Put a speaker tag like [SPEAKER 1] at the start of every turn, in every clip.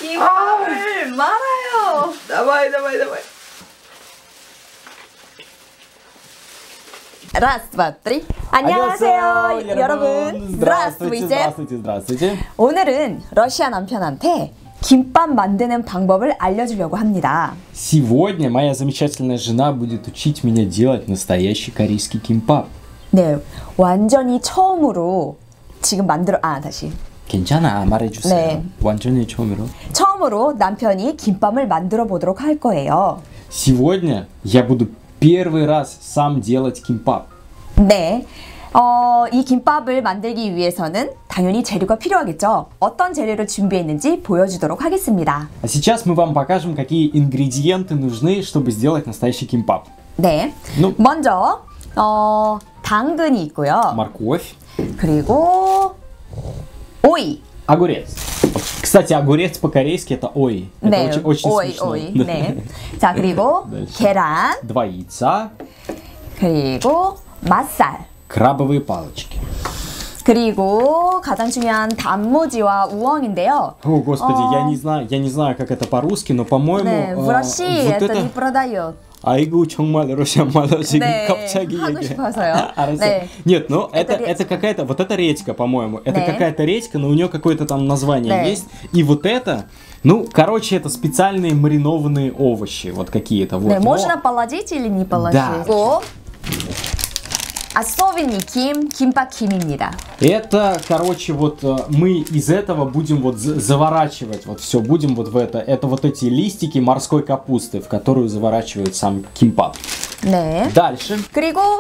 [SPEAKER 1] 김밥을 말아요.
[SPEAKER 2] Давай.
[SPEAKER 1] Раз, два, три. 안녕하세요, 여러분. Здравствуйте.
[SPEAKER 2] Здравствуйте.
[SPEAKER 1] 오늘은 러시아 남편한테 김밥 만드는 방법을 알려주려고 합니다.
[SPEAKER 2] Сегодня моя замечательная жена будет учить меня делать настоящий корейский кимпап.
[SPEAKER 1] 네, 완전히 처음으로 지금 다시.
[SPEAKER 2] 괜찮아, 말해주세요.
[SPEAKER 1] 네.
[SPEAKER 2] 완전히 처음으로.
[SPEAKER 1] 처음으로 남편이 김밥을 만들어 보도록 할 거예요.
[SPEAKER 2] Сегодня я буду первый раз сам делать кимпап.
[SPEAKER 1] 네. 이 김밥을 만들기 위해서는 당연히 재료가 필요하겠죠. 어떤 재료를 준비했는지 보여주도록 하겠습니다.
[SPEAKER 2] А сейчас мы вам покажем, какие ингредиенты нужны, чтобы сделать настоящий кимпап.
[SPEAKER 1] 네. 먼저 당근이 있고요.
[SPEAKER 2] Морковь.
[SPEAKER 1] 그리고 오이.
[SPEAKER 2] Огурец. Кстати, огурец по-корейски это ой. Это
[SPEAKER 1] 네,
[SPEAKER 2] очень
[SPEAKER 1] 오이,
[SPEAKER 2] смешно.
[SPEAKER 1] 오이. 네. 자, 그리고
[SPEAKER 2] дальше.
[SPEAKER 1] 계란,
[SPEAKER 2] 2 яйца.
[SPEAKER 1] 그리고 맛살.
[SPEAKER 2] Крабовые палочки.
[SPEAKER 1] 그리고 가장 중요한 단무지와 우엉인데요.
[SPEAKER 2] О, господи, я не знаю, как это по-русски, но, по-моему,
[SPEAKER 1] 네, в России
[SPEAKER 2] вот
[SPEAKER 1] это
[SPEAKER 2] это...
[SPEAKER 1] не продают.
[SPEAKER 2] 아이고, 정말 러시아말로 지금
[SPEAKER 1] 네,
[SPEAKER 2] 갑자기
[SPEAKER 1] 하고
[SPEAKER 2] 얘기해.
[SPEAKER 1] 싶어서요.
[SPEAKER 2] 알았어.
[SPEAKER 1] 네.
[SPEAKER 2] Нет, ну это
[SPEAKER 1] редька.
[SPEAKER 2] какая-то, вот это редька, по-моему. Это
[SPEAKER 1] 네.
[SPEAKER 2] какая-то редька, но у нее какое-то там название
[SPEAKER 1] 네.
[SPEAKER 2] есть. И вот это, ну, короче, это специальные маринованные овощи, вот какие-то. Вот.
[SPEAKER 1] 네,
[SPEAKER 2] Но-
[SPEAKER 1] можно положить или не положить?
[SPEAKER 2] Да.
[SPEAKER 1] 그리고 особенный 김밥김입니다.
[SPEAKER 2] Это, короче, вот мы из этого будем вот заворачивать, вот все, будем вот в это. Это вот эти листики морской капусты, в которую заворачивают сам кимпап.
[SPEAKER 1] 네.
[SPEAKER 2] Дальше.
[SPEAKER 1] 그리고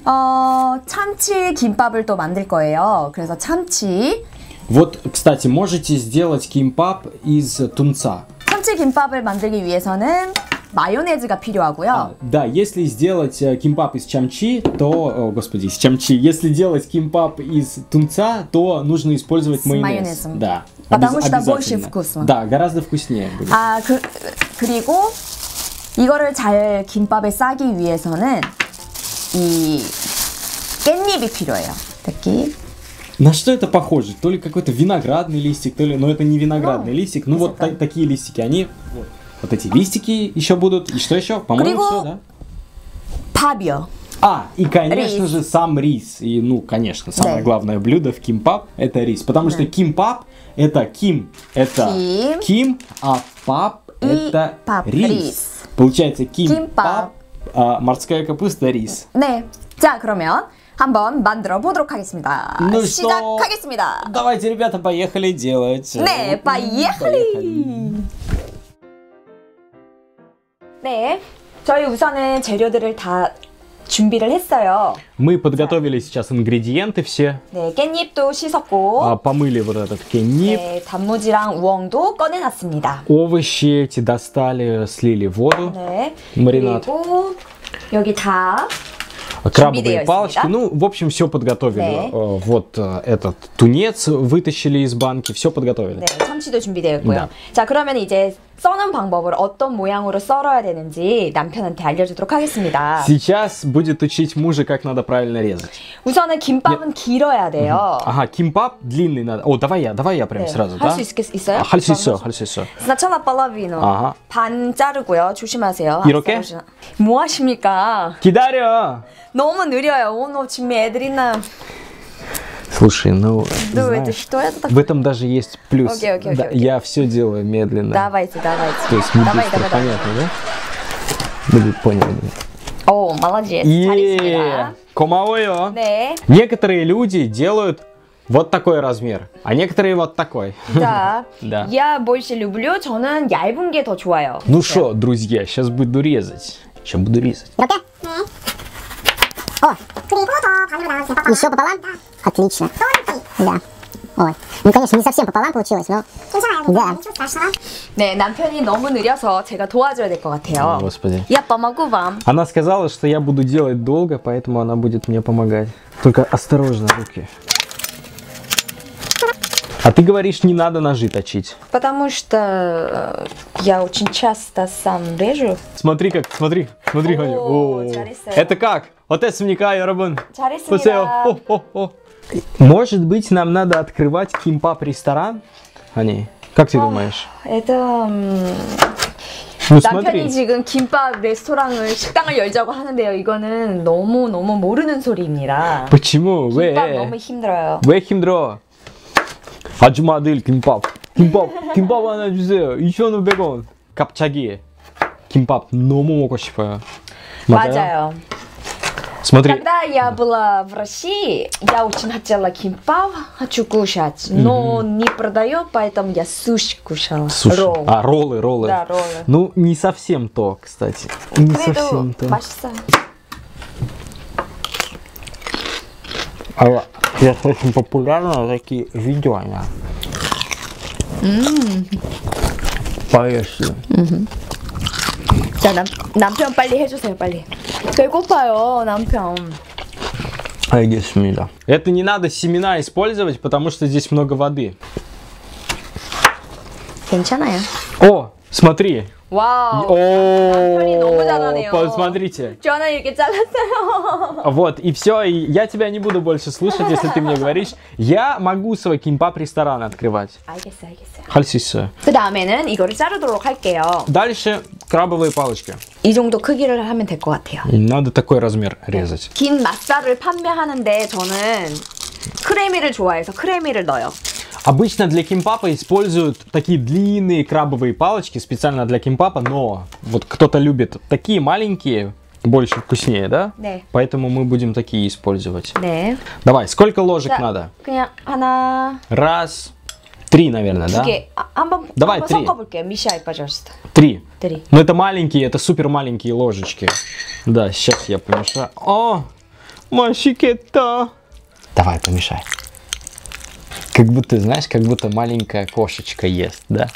[SPEAKER 1] 참치 김밥을 또 만들 거예요. 그래서 참치
[SPEAKER 2] Вот, кстати, можете сделать кимпап из тунца.
[SPEAKER 1] 참치 김밥을 만들기 위해서는 마요네즈가 필요하고요.
[SPEAKER 2] Да, если сделать кимпап из чамчи, то, о, господи, из чамчи, если делать кимпап из тунца, то нужно использовать
[SPEAKER 1] С
[SPEAKER 2] майонез.
[SPEAKER 1] майонезом.
[SPEAKER 2] Да.
[SPEAKER 1] Потому что
[SPEAKER 2] обязательно.
[SPEAKER 1] больше вкусно.
[SPEAKER 2] Да, гораздо вкуснее будет.
[SPEAKER 1] 그리고 이거를 잘 김밥에 싸기 위해서는 이 깻잎이 필요해요. 특히
[SPEAKER 2] На что это похоже? То ли какой-то виноградный листик, то ли... Но это не виноградный листик. Ну вот такие листики, они... Вот эти листики еще будут. И что еще? По-моему, все, да?
[SPEAKER 1] 밥이요.
[SPEAKER 2] И, конечно
[SPEAKER 1] Рис.
[SPEAKER 2] же, сам рис. И, ну, конечно, самое
[SPEAKER 1] Да.
[SPEAKER 2] главное блюдо в кимпап – это рис. Потому что кимпап – это ким, это ким, а пап – это
[SPEAKER 1] пап,
[SPEAKER 2] рис.
[SPEAKER 1] рис.
[SPEAKER 2] Получается, кимпап,
[SPEAKER 1] Кимпап.
[SPEAKER 2] морская капуста, рис.
[SPEAKER 1] 네. 자, 그러면 한번 만들어 보도록 하겠습니다.
[SPEAKER 2] Ну что?
[SPEAKER 1] 시작하겠습니다.
[SPEAKER 2] Давайте, ребята, поехали делать.
[SPEAKER 1] 네, поехали. 네, 저희 우선은 재료들을 다 준비를 했어요.
[SPEAKER 2] Мы подготовили сейчас ингредиенты все.
[SPEAKER 1] 네, 깻잎도 씻었고,
[SPEAKER 2] Помыли вот этот кеннип.
[SPEAKER 1] 네, 단무지랑 우엉도 꺼내놨습니다.
[SPEAKER 2] Овощи эти достали, слили воду.
[SPEAKER 1] 네,
[SPEAKER 2] Маринад.
[SPEAKER 1] 그리고 여기 다
[SPEAKER 2] Крабовые
[SPEAKER 1] 준비되어
[SPEAKER 2] палочки.
[SPEAKER 1] 있습니다.
[SPEAKER 2] Ну, в общем, все подготовили.
[SPEAKER 1] 네.
[SPEAKER 2] Вот этот тунец вытащили из банки, все подготовили.
[SPEAKER 1] 네, 참치도 준비되어 있고요.
[SPEAKER 2] 네.
[SPEAKER 1] 자, 그러면 이제 써는 방법을 어떤 모양으로 썰어야 되는지 남편한테 알려주도록 하겠습니다.
[SPEAKER 2] Сейчас будет учить мужа, как надо правильно резать.
[SPEAKER 1] 우선은 김밥은 길어야 돼요.
[SPEAKER 2] Ага, кимпап длинный надо. О, давай я прям
[SPEAKER 1] 네,
[SPEAKER 2] сразу,
[SPEAKER 1] 할
[SPEAKER 2] да?
[SPEAKER 1] 수 있어요?
[SPEAKER 2] 할 수 있어, 할 수 있어.
[SPEAKER 1] 스나차나 팔라비노.
[SPEAKER 2] 아하.
[SPEAKER 1] 반 자르고요. 조심하세요.
[SPEAKER 2] 이렇게?
[SPEAKER 1] 뭐 하십니까?
[SPEAKER 2] 기다려!
[SPEAKER 1] 너무 느려요. 오늘 집에 애들 있나요?
[SPEAKER 2] Слушай, ну,
[SPEAKER 1] Ну, это
[SPEAKER 2] знаешь,
[SPEAKER 1] что это
[SPEAKER 2] в
[SPEAKER 1] такое?
[SPEAKER 2] этом даже есть плюс.
[SPEAKER 1] Окей.
[SPEAKER 2] Да, я все делаю медленно.
[SPEAKER 1] Давайте.
[SPEAKER 2] То есть не
[SPEAKER 1] давай.
[SPEAKER 2] быстро, понятно, да? Будет понял.
[SPEAKER 1] О, молодец. 잘했습니다.
[SPEAKER 2] Комовое.
[SPEAKER 1] 네.
[SPEAKER 2] Некоторые люди делают вот такой размер, а некоторые вот такой.
[SPEAKER 1] 자,
[SPEAKER 2] Да.
[SPEAKER 1] я больше люблю. 저는 얇은 게 더 좋아요.
[SPEAKER 2] Ну что, друзья, сейчас буду резать. Сейчас буду резать.
[SPEAKER 3] 이렇게? 네. 그리고 더 반으로 나눠서 еще пополам? Отлично. Да. Ой. Ну, конечно, не совсем пополам получилось, но... 괜찮아요. Да. Ничего страшного.
[SPEAKER 1] 네, 남편이 너무 느려서 제가 도와줘야 될 것 같아요.
[SPEAKER 2] О, Господи.
[SPEAKER 1] Я помогу вам.
[SPEAKER 2] Она сказала, что я буду делать долго, поэтому она будет мне помогать. Только осторожно, руки. А ты говоришь, не надо ножи точить.
[SPEAKER 1] Потому что я очень часто сам режу.
[SPEAKER 2] Смотри, смотри, Ханя.
[SPEAKER 1] О,
[SPEAKER 2] О,
[SPEAKER 1] 잘했어요.
[SPEAKER 2] это как? Вот это смека, 여러분.
[SPEAKER 1] 잘했습니다.
[SPEAKER 2] Может быть, нам надо открывать кимпап ресторан? Ханя. Как ты думаешь?
[SPEAKER 1] Это
[SPEAKER 2] Ну
[SPEAKER 1] 남편이 지금 김밥 레스토랑을 식당을 열자고 하는데요. 이거는 너무 모르는 소리입니다.
[SPEAKER 2] Почему?
[SPEAKER 1] 김밥 너무 힘들어요.
[SPEAKER 2] 왜 힘들어? 아줌마들 김밥 하나 주세요. 2,500원. 갑자기 김밥 너무 먹고 싶어요.
[SPEAKER 1] 맞아요.
[SPEAKER 2] Смотри.
[SPEAKER 1] Когда я была в России, я очень хотела 김밥, хочу кушать, но не продает, поэтому я суши кушала.
[SPEAKER 2] Суши.
[SPEAKER 1] Ролл.
[SPEAKER 2] А, роллы.
[SPEAKER 1] Да, роллы.
[SPEAKER 2] Ну, не совсем то, кстати. Не
[SPEAKER 1] 그래도
[SPEAKER 2] совсем то.
[SPEAKER 1] 맛있어요.
[SPEAKER 2] А сейчас очень популярны такие видео, да. Поешь.
[SPEAKER 1] 자, 남편 빨리 해주세요, 빨리. 배고파요, 남편.
[SPEAKER 2] Алгисмида. Это не надо семена использовать, потому что здесь много воды.
[SPEAKER 1] 괜찮아요.
[SPEAKER 2] О, смотри.
[SPEAKER 1] 와우.
[SPEAKER 2] О,
[SPEAKER 1] 너무 잘하네요.
[SPEAKER 2] посмотрите.
[SPEAKER 1] 저는 이렇게 잘랐어요.
[SPEAKER 2] Вот, и все, и я тебя не буду больше слушать, если ты мне говоришь. Я могу свой кимпап-ресторан открывать.
[SPEAKER 1] 알겠어요.
[SPEAKER 2] 할 수 있어요.
[SPEAKER 1] 그 다음에는 이거를 자르도록 할게요.
[SPEAKER 2] Dальше крабовые палочки.
[SPEAKER 1] 이 정도 크기를 하면 될 것 같아요.
[SPEAKER 2] Надо такой размер резать.
[SPEAKER 1] 긴 맛살을 판매하는데 저는 크래미를 좋아해서 크래미를 넣어요.
[SPEAKER 2] Обычно для кимпапа используют такие длинные крабовые палочки специально для кимпапа, но вот кто-то любит такие маленькие, больше вкуснее, да?
[SPEAKER 1] 네.
[SPEAKER 2] Поэтому мы будем такие использовать.
[SPEAKER 1] 네.
[SPEAKER 2] Давай, сколько ложек
[SPEAKER 1] 자,
[SPEAKER 2] надо?
[SPEAKER 1] 그냥 하나,
[SPEAKER 2] Раз, три, наверное, да?
[SPEAKER 1] 두 개. 한번
[SPEAKER 2] Давай,
[SPEAKER 1] 한번
[SPEAKER 2] три.
[SPEAKER 1] 섞어볼게요. 미샤이, пожалуйста.
[SPEAKER 2] Три.
[SPEAKER 1] Три.
[SPEAKER 2] Но это маленькие, это супер маленькие ложечки. Да, сейчас я помешаю. О, машикета. Давай, помешай. Как будто, знаешь, как будто маленькая кошечка ест, да?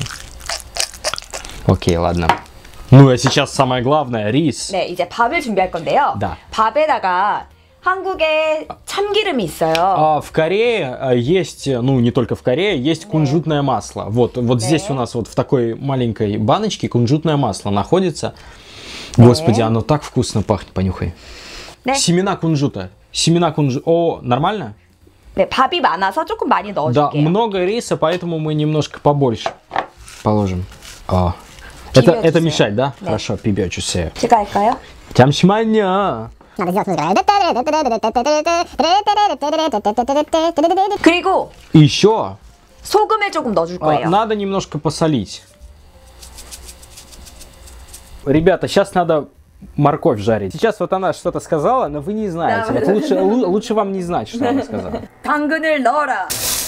[SPEAKER 2] Окей, ладно. Ну, а сейчас самое главное, рис.
[SPEAKER 1] 네, 이제 밥을 준비할 건데요.
[SPEAKER 2] Да.
[SPEAKER 1] 밥에다가 한국에 참기름이 있어요.
[SPEAKER 2] А в Корее есть, ну, не только в Корее, есть кунжутное масло. Вот здесь у нас вот в такой маленькой баночке кунжутное масло находится. Господи, оно так вкусно пахнет, понюхай.
[SPEAKER 1] 네.
[SPEAKER 2] Семена кунжута. О, нормально?
[SPEAKER 1] 네, 밥이 많아서 조금 많이
[SPEAKER 2] Да,
[SPEAKER 1] 넣어줄게요.
[SPEAKER 2] много риса, поэтому мы немножко побольше положим. Это
[SPEAKER 1] 비벼주세요.
[SPEAKER 2] мешать, да?
[SPEAKER 1] 네.
[SPEAKER 2] Хорошо, 비벼주세요.
[SPEAKER 1] 제가 할까요?
[SPEAKER 2] 잠시만요.
[SPEAKER 3] Надо сделать музыку.
[SPEAKER 1] 그리고
[SPEAKER 2] И еще
[SPEAKER 1] 소금을 조금 넣어줄 거예요.
[SPEAKER 2] надо немножко посолить. Ребята, сейчас надо морковь жарить. Сейчас вот она что-то сказала, но вы не знаете.
[SPEAKER 1] Да,
[SPEAKER 2] Вот лучше вам не знать, что она сказала.
[SPEAKER 1] 당근을 넣어라.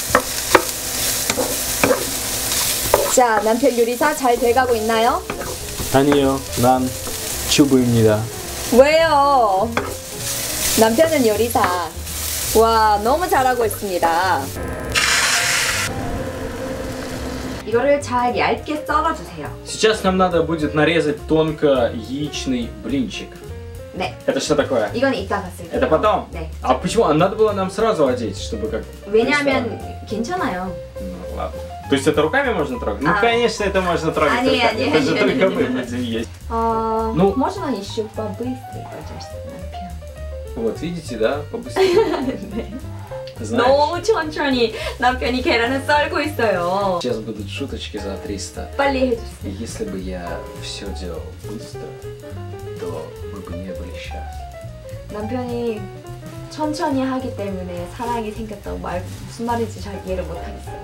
[SPEAKER 1] 자, 남편 요리사 잘 돼가고 있나요?
[SPEAKER 2] 아니요, 난 주부입니다.
[SPEAKER 1] 왜요? 남편은 요리사. 와, 너무 잘하고 있습니다. 이거를 잘 얇게 썰어주세요.
[SPEAKER 2] Сейчас нам надо будет нарезать тонко яичный блинчик.
[SPEAKER 1] 네,
[SPEAKER 2] Это что такое?
[SPEAKER 1] 이건 이따가 쓸게요.
[SPEAKER 2] Это потом?
[SPEAKER 1] 네.
[SPEAKER 2] А почему? А надо было нам сразу одеть, чтобы как...
[SPEAKER 1] 왜냐하면 괜찮아요.
[SPEAKER 2] Ну, ладно. То есть это руками можно трогать? Ну, конечно, это можно трогать
[SPEAKER 1] Они,
[SPEAKER 2] руками.
[SPEAKER 1] они,
[SPEAKER 2] Это же
[SPEAKER 1] они,
[SPEAKER 2] только
[SPEAKER 1] они.
[SPEAKER 2] мы будем есть.
[SPEAKER 1] Ну, можно еще побыстрее, пожалуйста, 남편.
[SPEAKER 2] Вот, видите, да? Побыстрее. Знаешь,
[SPEAKER 1] 너무 천천히 남편이 계란을 썰고 있어요.
[SPEAKER 2] сейчас будут шуточки за 300.
[SPEAKER 1] 빨리
[SPEAKER 2] И
[SPEAKER 1] 해주세요.
[SPEAKER 2] если бы я все делал быстро, то мы бы не были счастливы.
[SPEAKER 1] 남편이 천천히 하기 때문에 사랑이 생겼다고 무슨 말인지 잘 이해를 못하겠어요.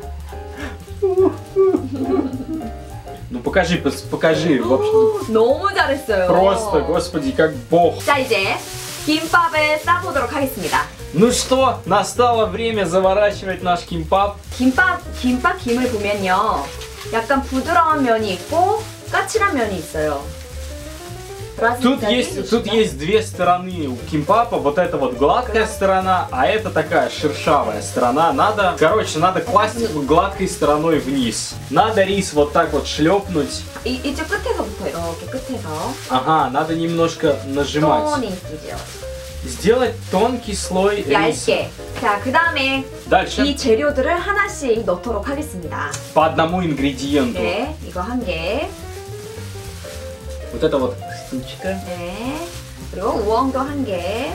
[SPEAKER 2] Ну покажи, покажи. Вообще,
[SPEAKER 1] 너무 잘했어요.
[SPEAKER 2] просто, господи, как бог.
[SPEAKER 1] 자, 이제 김밥을 싸보도록 하겠습니다.
[SPEAKER 2] Ну что, настало время заворачивать наш кимпап.
[SPEAKER 1] 김밥 김을 보면요, 약간 부드러운 면이 있고 까칠한 면이 있어요.
[SPEAKER 2] Тут есть две стороны у кимпапа. Вот это вот гладкая сторона, а это такая шершавая сторона. Надо класть гладкой стороной вниз. Надо рис вот так вот шлепнуть.
[SPEAKER 1] 이쪽 끝에서부터 이렇게 끝에서
[SPEAKER 2] Ага, надо немножко нажимать.
[SPEAKER 1] tоненький
[SPEAKER 2] Сделать тонкий слой риса.
[SPEAKER 1] 얇게. 자, 그 다음에
[SPEAKER 2] Дальше
[SPEAKER 1] 이 재료들을 하나씩 넣도록 하겠습니다.
[SPEAKER 2] по одному ингредиенту.
[SPEAKER 1] 네, 이거 한 개.
[SPEAKER 2] Вот это вот штучка.
[SPEAKER 1] 네. 그리고 우엉도 한 개.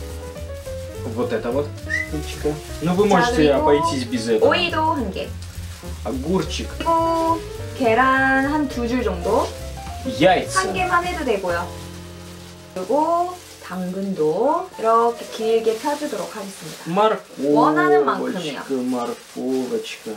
[SPEAKER 2] Вот это вот штучка. Ну вы
[SPEAKER 1] 자,
[SPEAKER 2] можете
[SPEAKER 1] 그리고
[SPEAKER 2] обойтись без этого.
[SPEAKER 1] 오이도 한 개.
[SPEAKER 2] огурчик,
[SPEAKER 1] 그리고 계란 한 2줄 정도.
[SPEAKER 2] яйца.
[SPEAKER 1] 한 개만 해도 되고요. 그리고 당근도 이렇게 길게 펴주도록 하겠습니다. 원하는 만큼이요.
[SPEAKER 2] Морковочка.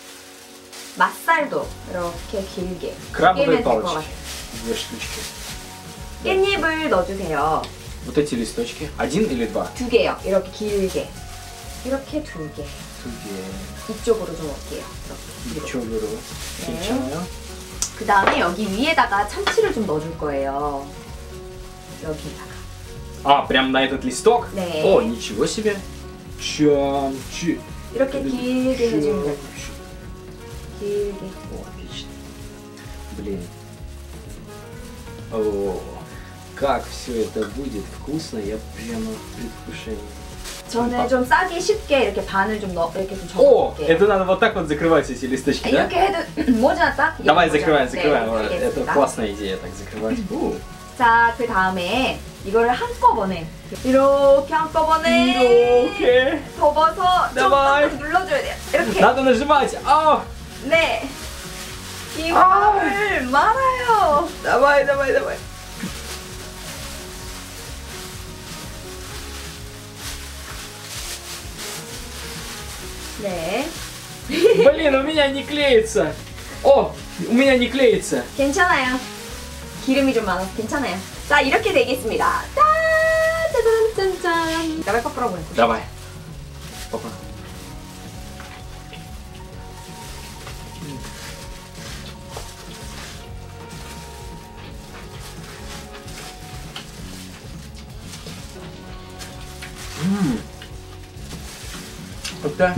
[SPEAKER 1] 맛살도 이렇게 길게.
[SPEAKER 2] Крабовые
[SPEAKER 1] 끼면 될 것
[SPEAKER 2] палочки.
[SPEAKER 1] 같아요.
[SPEAKER 2] 2 штучки.
[SPEAKER 1] 깻잎을 넣어주세요.
[SPEAKER 2] Вот эти листочки. 1 или 2?
[SPEAKER 1] 2개요. 이렇게 길게. 이렇게 2개.
[SPEAKER 2] 2개.
[SPEAKER 1] 이쪽으로 좀 올게요. 이렇게.
[SPEAKER 2] 이쪽으로.
[SPEAKER 1] 네.
[SPEAKER 2] 괜찮아요?
[SPEAKER 1] 그 다음에 여기 위에다가 참치를 좀 넣어줄 거예요. 여기다가.
[SPEAKER 2] А, прям на этот листок?
[SPEAKER 1] 네.
[SPEAKER 2] О, ничего себе. Чамчи.
[SPEAKER 1] 이렇게 길게 해주면 돼요.
[SPEAKER 2] Чамчи.
[SPEAKER 1] 길게.
[SPEAKER 2] О, отлично. Блин. О, как все это будет вкусно, я прямо в предвкушении.
[SPEAKER 1] 저는 좀 싸기 쉽게 이렇게 반을 좀 넣어 이렇게 좀
[SPEAKER 2] О,
[SPEAKER 1] 접어볼게요.
[SPEAKER 2] это надо вот так вот закрывать эти листочки, да?
[SPEAKER 1] 이렇게 해도 모자다?
[SPEAKER 2] Давай закрываем, закрываем.
[SPEAKER 1] 네,
[SPEAKER 2] Это
[SPEAKER 1] 알겠습니다.
[SPEAKER 2] классная идея, так закрывать.
[SPEAKER 1] 자, 그 다음에 이거를 한꺼번에 이렇게 한꺼번에
[SPEAKER 2] 이렇게.
[SPEAKER 1] 접어서 좀
[SPEAKER 2] Давай.
[SPEAKER 1] 빡빡 눌러줘야 돼요. 이렇게.
[SPEAKER 2] Надо нажимать. А,
[SPEAKER 1] 네. 이거를 말아요.
[SPEAKER 2] давай, давай, давай.
[SPEAKER 1] 네.
[SPEAKER 2] Блин, у меня не клеится. О, у меня не клеится.
[SPEAKER 1] 괜찮아요. 기름이 좀 많아서 괜찮아요. 자, 이렇게 되겠습니다. 짠! Давай попробуем.
[SPEAKER 2] Давай. Опа. 어때?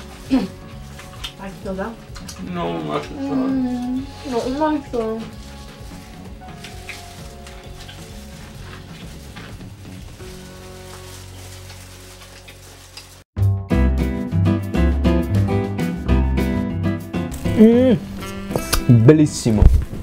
[SPEAKER 1] 맛있어요?
[SPEAKER 2] 너무 맛있어.
[SPEAKER 1] 너무 맛있어.
[SPEAKER 2] Bellissimo.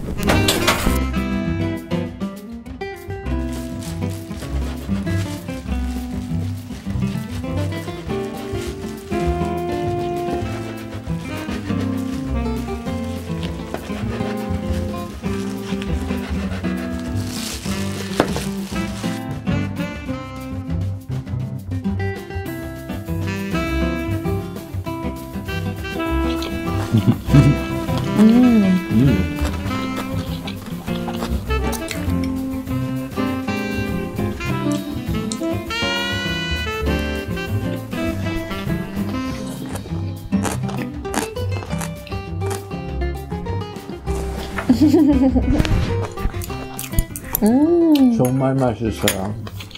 [SPEAKER 2] 정말 맛있어요.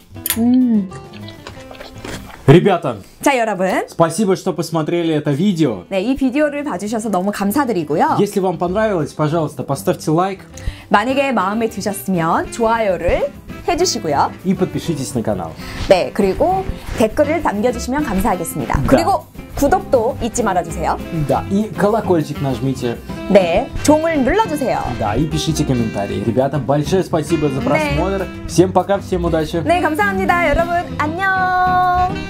[SPEAKER 2] Ребята,
[SPEAKER 1] 자, 여러분.
[SPEAKER 2] спасибо, что посмотрели это видео.
[SPEAKER 1] 네, 이 비디오를 봐주셔서 너무 감사드리고요.
[SPEAKER 2] Если вам понравилось, пожалуйста, поставьте лайк
[SPEAKER 1] 만약에 마음에 드셨으면 좋아요를 해주시고요.
[SPEAKER 2] и подпишитесь на канал.
[SPEAKER 1] 네, 그리고 댓글을 남겨주시면 감사하겠습니다. 그리고 구독도 잊지 말아주세요.
[SPEAKER 2] Да, и колокольчик нажмите.
[SPEAKER 1] 네, 종을 눌러주세요.
[SPEAKER 2] Да, и пишите комментарии. Ребята, большое спасибо за просмотр. Всем пока, всем удачи.
[SPEAKER 1] 네, 감사합니다. 여러분, 안녕.